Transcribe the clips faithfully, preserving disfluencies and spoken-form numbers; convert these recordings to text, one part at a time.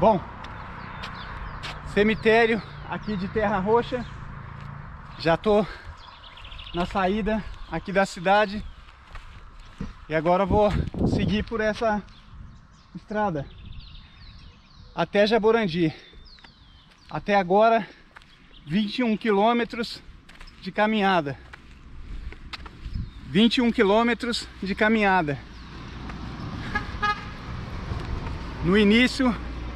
Bom, cemitério aqui de Terra Roxa. Já tô na saída aqui da cidade e agora vou seguir por essa estrada até Jaborandi. Até agora vinte e um quilômetros de caminhada. vinte e um quilômetros de caminhada. No início,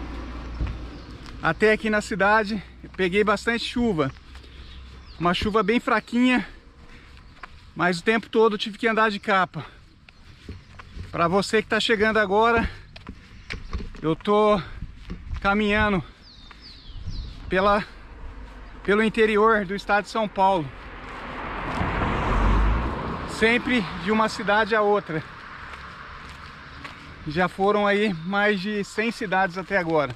até aqui na cidade, peguei bastante chuva. Uma chuva bem fraquinha, mas o tempo todo tive que andar de capa. Para você que está chegando agora, eu tô caminhando pela, pelo interior do estado de São Paulo. Sempre de uma cidade a outra. Já foram aí mais de cem cidades até agora.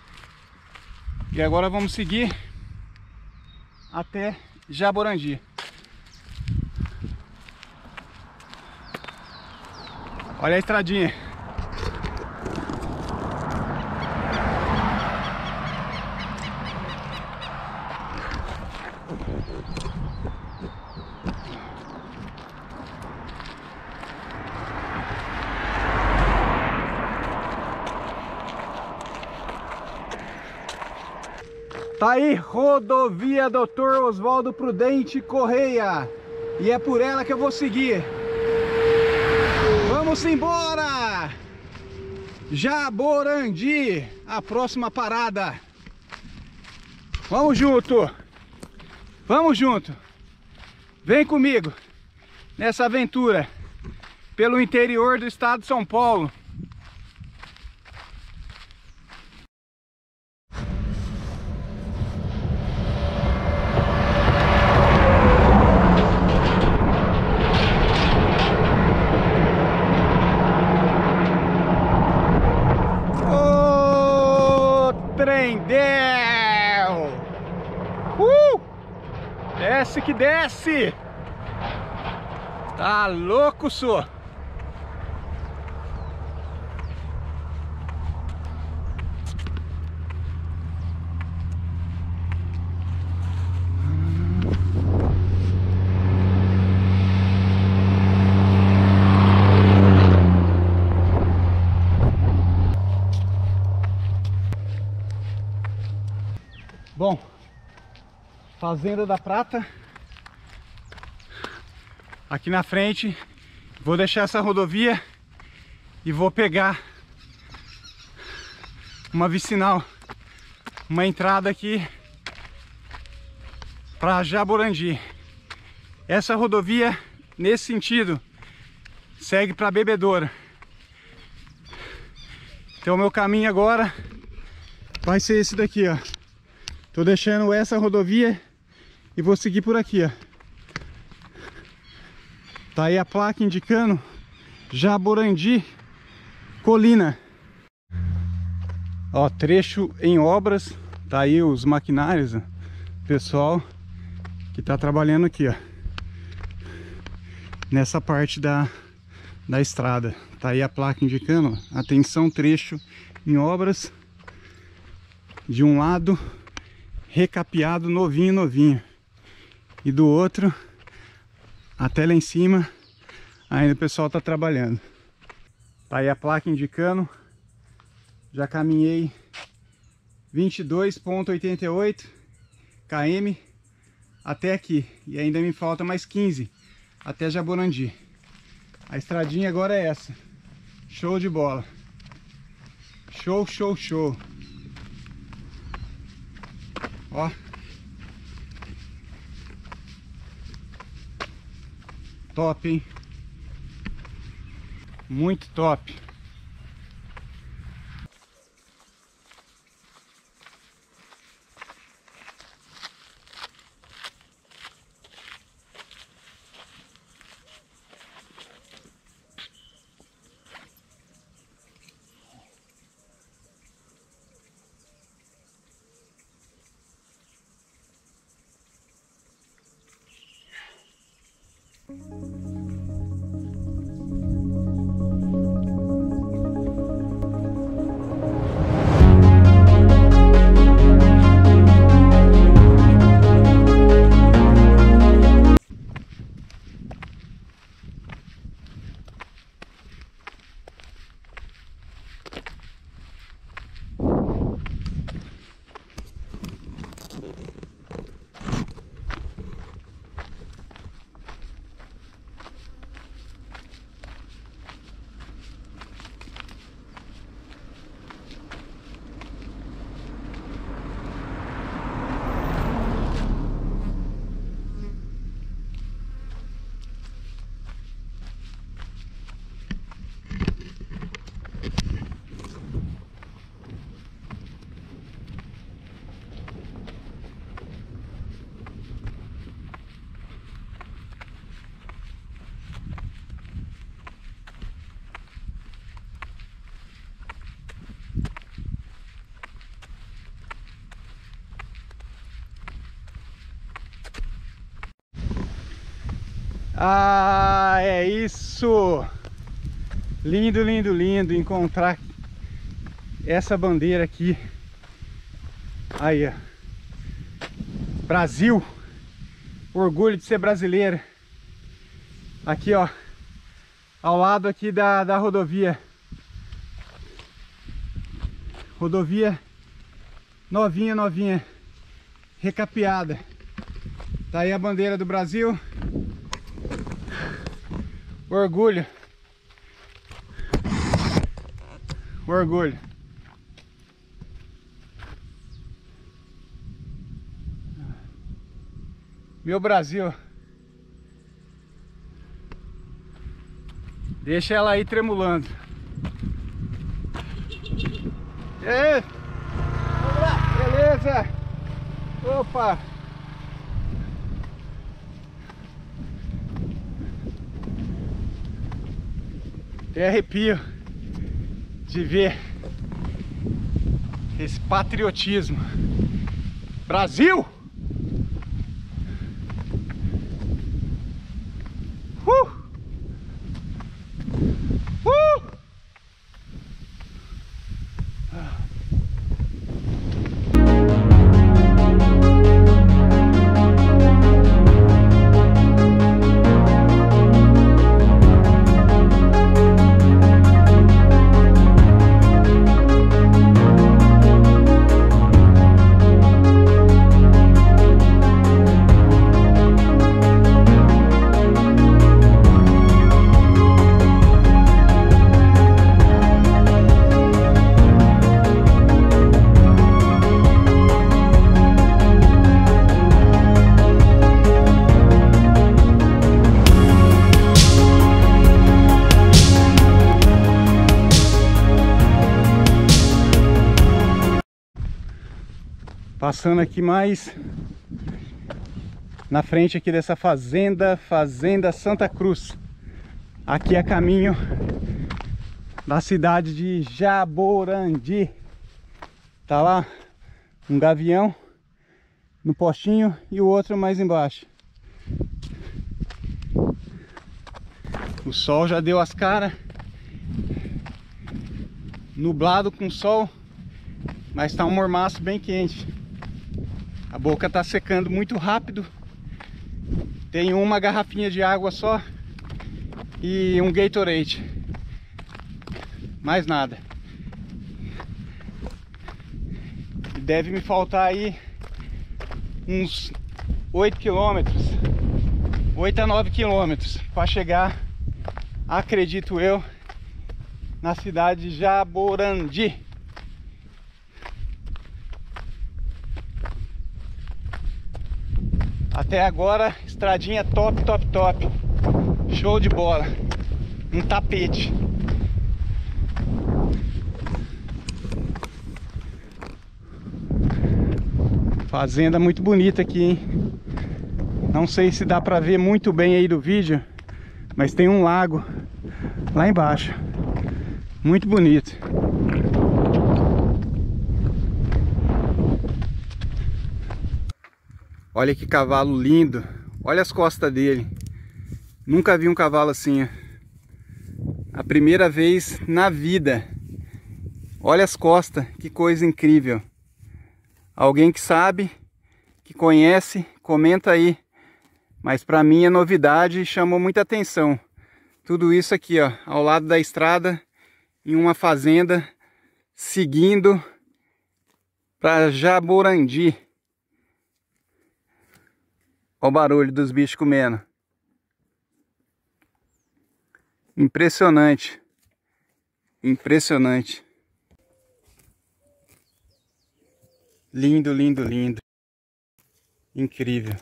E agora vamos seguir até Jaborandi. Olha a estradinha. Tá aí, rodovia doutor Oswaldo Prudente Correia. E é por ela que eu vou seguir. Vamos embora! Jaborandi, a próxima parada. Vamos junto! Vamos junto! Vem comigo nessa aventura pelo interior do estado de São Paulo. Trendel! Uh! Desce que desce! Tá louco, só! Bom, Fazenda da Prata, aqui na frente. Vou deixar essa rodovia e vou pegar uma vicinal, uma entrada aqui para Jaborandi. Essa rodovia, nesse sentido, segue para Bebedouro. Então o meu caminho agora vai ser esse daqui, ó. Tô deixando essa rodovia e vou seguir por aqui, ó. Tá aí a placa indicando Jaborandi Colina. Ó, trecho em obras. Tá aí os maquinários, ó. Pessoal que tá trabalhando aqui, ó. Nessa parte da, da estrada. Tá aí a placa indicando, ó, atenção, trecho em obras. De um lado, recapeado, novinho, novinho. E do outro, até lá em cima, ainda o pessoal tá trabalhando. Tá aí a placa indicando. Já caminhei vinte e dois vírgula oitenta e oito quilômetros até aqui. E ainda me falta mais quinze até Jaborandi. A estradinha agora é essa. Show de bola. Show, show, show. Ó. Top, hein? Muito top. Ah, é isso! Lindo, lindo, lindo encontrar essa bandeira aqui. Aí, ó. Brasil! Orgulho de ser brasileiro. Aqui, ó. Ao lado aqui da, da rodovia. Rodovia novinha, novinha. Recapeada. Tá aí a bandeira do Brasil. Orgulho. Orgulho. Meu Brasil. Deixa ela aí tremulando. E aí? Vamos lá. Beleza. Opa. Tem arrepio de ver esse patriotismo. Brasil! Uh! Uh! Passando aqui mais na frente aqui dessa fazenda, Fazenda Santa Cruz. Aqui é caminho da cidade de Jaborandi. Tá lá um gavião no postinho e o outro mais embaixo. O sol já deu as caras. Nublado com sol, mas tá um mormaço bem quente. A boca tá secando muito rápido. Tem uma garrafinha de água só e um Gatorade. Mais nada. Deve me faltar aí uns oito quilômetros, oito a nove quilômetros para chegar, acredito eu, na cidade de Jaborandi. Até agora, estradinha top, top, top. Show de bola. Um tapete. Fazenda muito bonita aqui, hein? Não sei se dá pra ver muito bem aí do vídeo, mas tem um lago lá embaixo. Muito bonito. Olha que cavalo lindo. Olha as costas dele. Nunca vi um cavalo assim. A primeira vez na vida. Olha as costas. Que coisa incrível. Alguém que sabe, que conhece, comenta aí. Mas para mim é novidade e chamou muita atenção. Tudo isso aqui, ó, ao lado da estrada, em uma fazenda, seguindo para Jaborandi. Olha o barulho dos bichos comendo. Impressionante. Impressionante. Lindo, lindo, lindo. Incrível.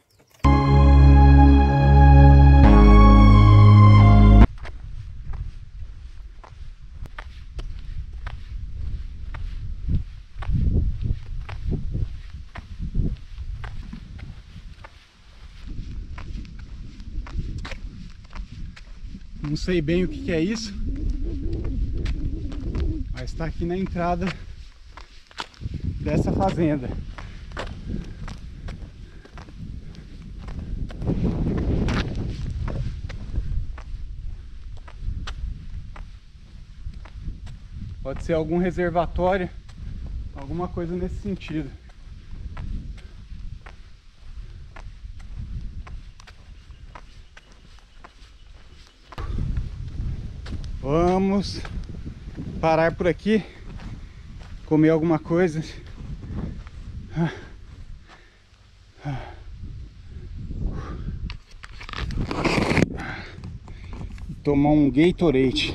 Não sei bem o que que é isso, mas está aqui na entrada dessa fazenda. Pode ser algum reservatório, alguma coisa nesse sentido. Vamos parar por aqui, comer alguma coisa. Tomar um Gatorade.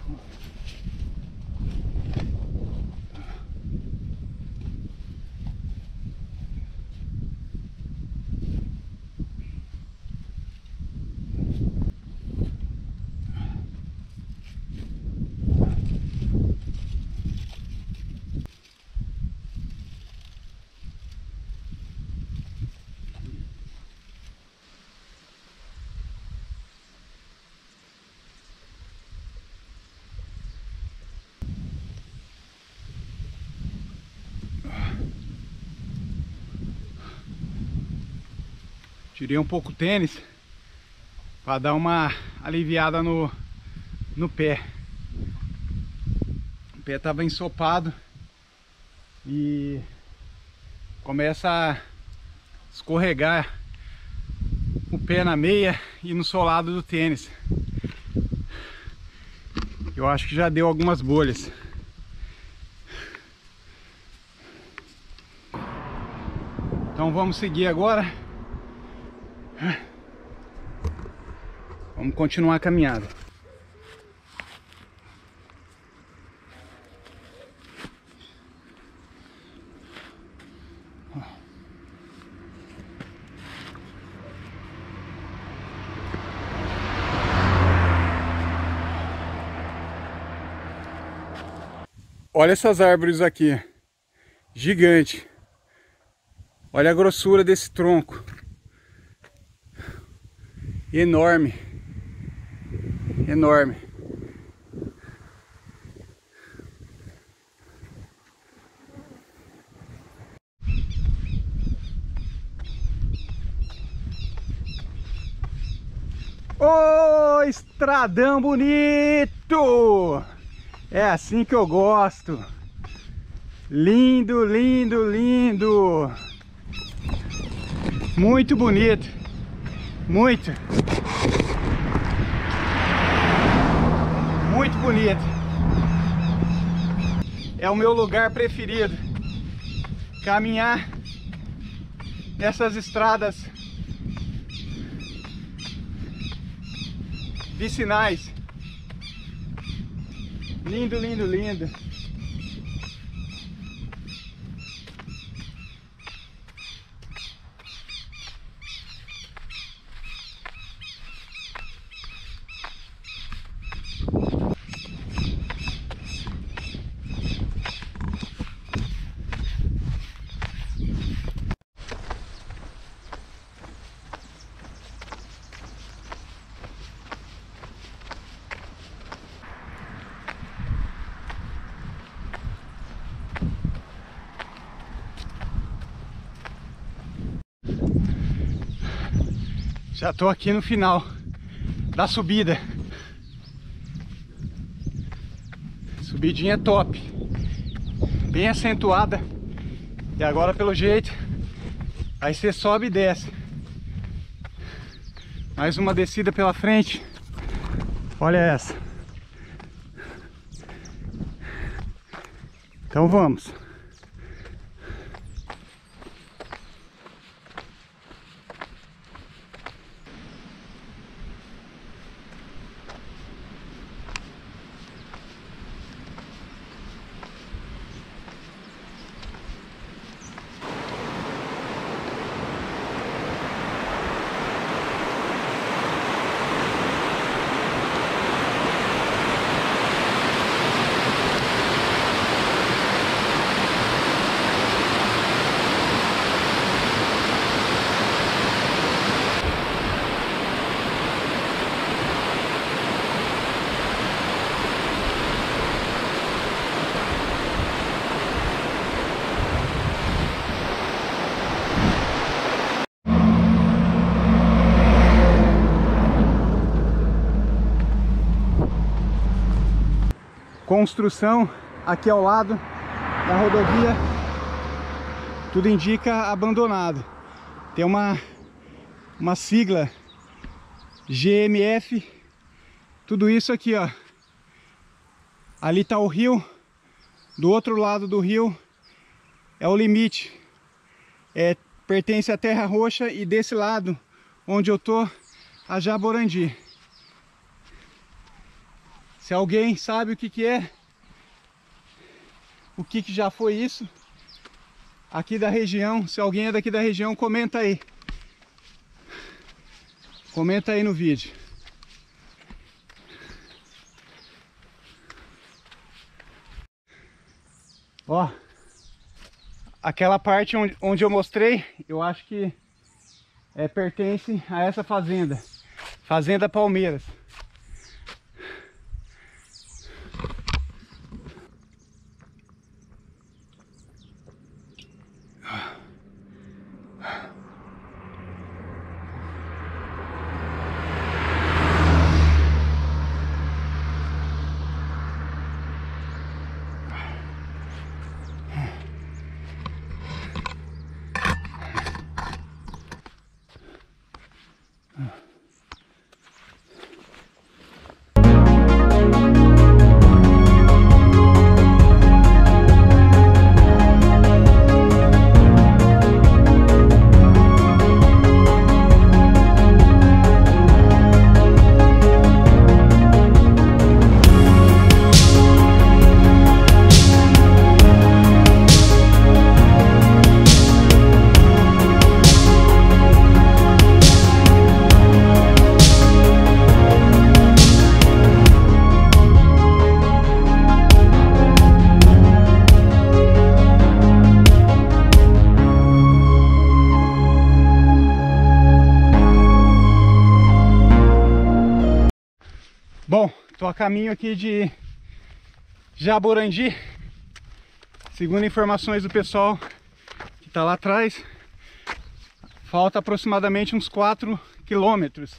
Tirei um pouco o tênis para dar uma aliviada no, no pé. O pé estava ensopado e começa a escorregar o pé na meia e no solado do tênis. Eu acho que já deu algumas bolhas. Então vamos seguir agora. Vamos continuar a caminhada. Olha essas árvores aqui, gigante. Olha a grossura desse tronco. Enorme, enorme. Ô, estradão bonito! É assim que eu gosto. Lindo, lindo, lindo. Muito bonito. Muito. Muito bonito. É o meu lugar preferido. Caminhar nessas estradas vicinais. Lindo, lindo, lindo. Já tô aqui no final da subida. Subidinha top, bem acentuada. E agora, pelo jeito, aí você sobe e desce. Mais uma descida pela frente. Olha essa. Então vamos. Construção aqui ao lado da rodovia, tudo indica abandonado. Tem uma, uma sigla G M F, tudo isso aqui, ó. Ali tá o rio, do outro lado do rio é o limite, é, pertence à Terra Roxa, e desse lado onde eu tô, a Jaborandi. Se alguém sabe o que que é, o que que já foi isso aqui da região, se alguém é daqui da região, comenta aí. Comenta aí no vídeo. Ó, aquela parte onde, onde eu mostrei, eu acho que é, pertence a essa fazenda, Fazenda Palmeiras. Bom, tô a caminho aqui de Jaborandi. Segundo informações do pessoal que tá lá atrás, falta aproximadamente uns quatro quilômetros.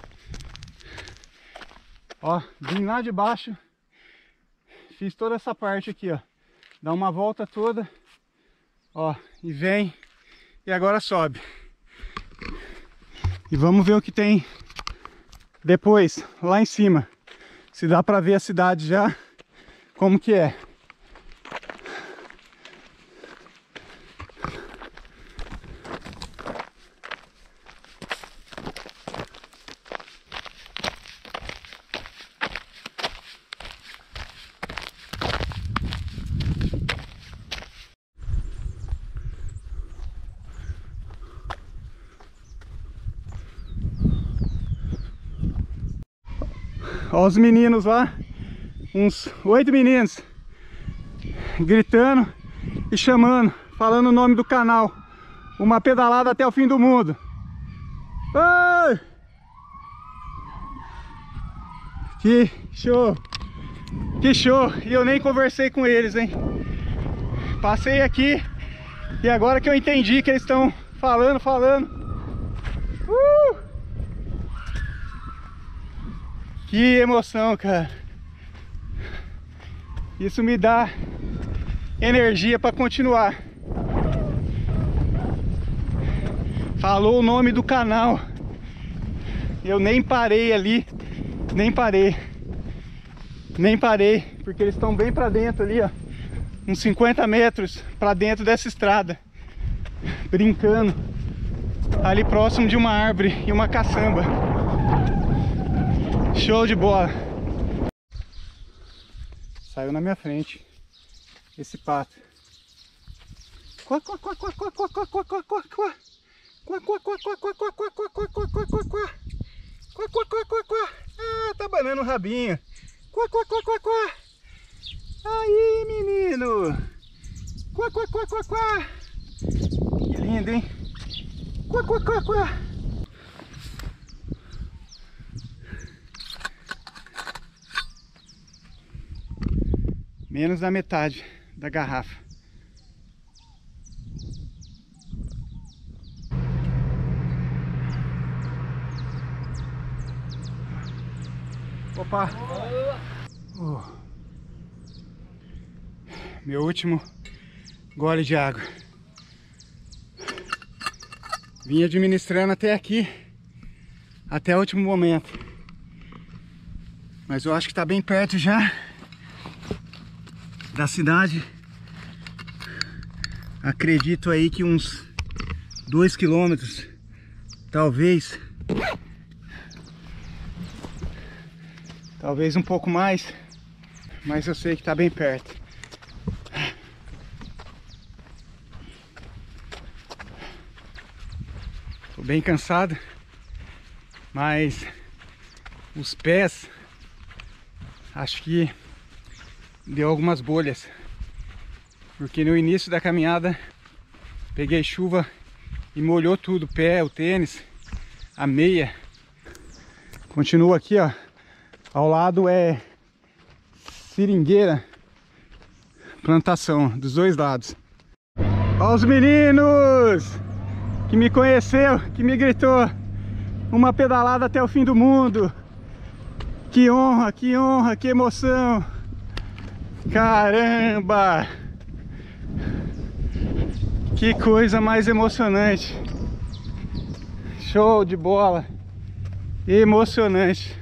Ó, vim lá de baixo, fiz toda essa parte aqui, ó. Dá uma volta toda, ó, e vem, e agora sobe. E vamos ver o que tem depois, lá em cima. Se dá pra ver a cidade já, como que é. Olha os meninos lá, uns oito meninos, gritando e chamando, falando o nome do canal. Uma pedalada até o fim do mundo. Oi! Que show! Que show! E eu nem conversei com eles, hein? Passei aqui e agora que eu entendi que eles estão falando, falando. Uh! Que emoção, cara. Isso me dá energia para continuar. Falou o nome do canal. Eu nem parei ali, nem parei. Nem parei, porque eles estão bem para dentro ali, ó. Uns cinquenta metros para dentro dessa estrada. Brincando. Ali próximo de uma árvore e uma caçamba. Show de bola. Saiu na minha frente esse pato. Quá, quá, quá, quá, quá, quá, quá, quá, quá, quá, quá. Quá, quá, quá, quá, quá, quá, quá, quá, quá, quá, quá, quá, quá. Quá, quá, quá, quá, quá. Ah, tá banando o rabinho. Quá, quá, quá, quá, quá. Aí, menino. Quá, quá, quá, quá, quá. Que lindo, hein? Quá, quá, quá, quá. Menos da metade da garrafa. Opa! Oh. Meu último gole de água. Vim administrando até aqui, até o último momento. Mas eu acho que está bem perto já da cidade. Acredito aí que uns dois quilômetros, talvez. Talvez um pouco mais, mas eu sei que está bem perto. Tô bem cansado, mas os pés, acho que deu algumas bolhas, porque no início da caminhada peguei chuva e molhou tudo, o pé, o tênis, a meia. Continua aqui, ó, ao lado é seringueira, plantação dos dois lados. Ó os meninos que me conheceu, que me gritou uma pedalada até o fim do mundo. Que honra, que honra, que emoção. Caramba! Que coisa mais emocionante. Show de bola. Emocionante.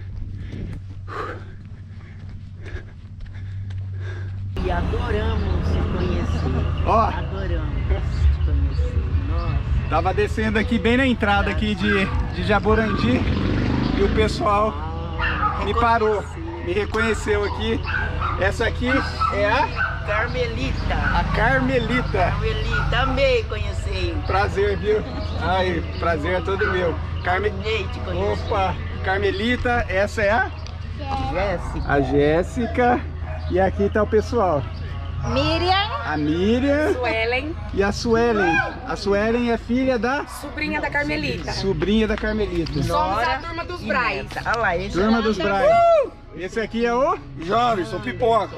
E adoramos te conhecer. Ó, Adoramos te conhecer. Nossa. tava descendo aqui bem na entrada aqui de, de Jaborandi e o pessoal Ah, me parou, me reconheceu aqui. Essa aqui é a Carmelita. A Carmelita. Carmelita, amei conhecer. Prazer, viu? Ai, prazer é todo meu. Carme... Amei te conhecer. Opa, Carmelita, essa é a? Jéssica. A Jéssica. E aqui tá o pessoal. Miriam, A Miriam Suelen, e a Suelen. A Suelen é filha da sobrinha da Carmelita. sobrinha da Carmelita. Somos a turma dos Brais. Olha lá, esse Turma dos Brais. Esse aqui é o Jovem, pipoca.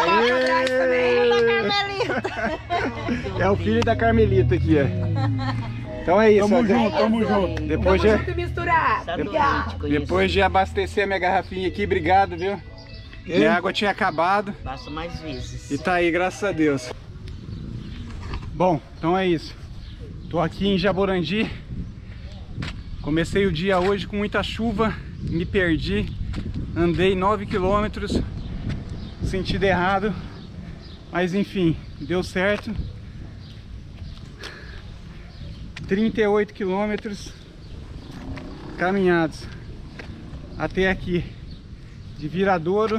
Aê! É o filho da Carmelita aqui, ó. Então é isso. Tamo ó. junto, tamo junto. Depois de, Junto e misturado. Adorei te conhecer. depois de abastecer minha garrafinha aqui, obrigado, viu? Minha água tinha acabado Faço mais vezes. e tá aí, graças a Deus. Bom, então é isso. Tô aqui em Jaborandi. Comecei o dia hoje com muita chuva, me perdi. Andei nove quilômetros, sentido errado, mas enfim, deu certo. trinta e oito quilômetros caminhados até aqui, de Viradouro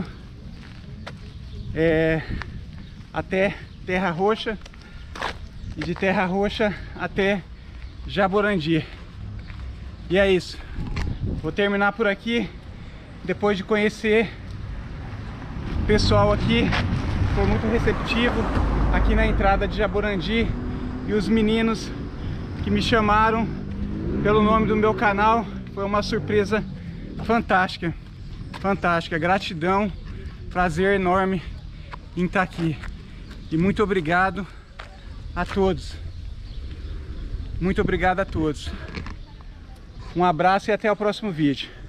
é, até Terra Roxa e de Terra Roxa até Jaborandi. E é isso, vou terminar por aqui. Depois de conhecer o pessoal aqui, foi muito receptivo aqui na entrada de Jaborandi, e os meninos que me chamaram pelo nome do meu canal, foi uma surpresa fantástica, fantástica, gratidão, prazer enorme em estar aqui, e muito obrigado a todos, muito obrigado a todos, um abraço e até o próximo vídeo.